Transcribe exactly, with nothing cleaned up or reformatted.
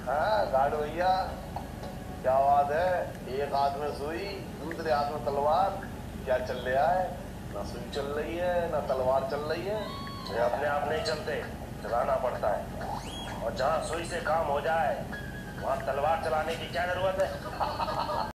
हाँ गार्ड भैया, क्या बात है? एक हाथ में सुई, दूसरे हाथ में तलवार, क्या चल रहा है? ना सुई चल रही है, ना तलवार चल रही है। ये अपने आप नहीं चलते, चलाना पड़ता है। और जहाँ सुई से काम हो जाए, वहाँ तलवार चलाने की क्या जरूरत है?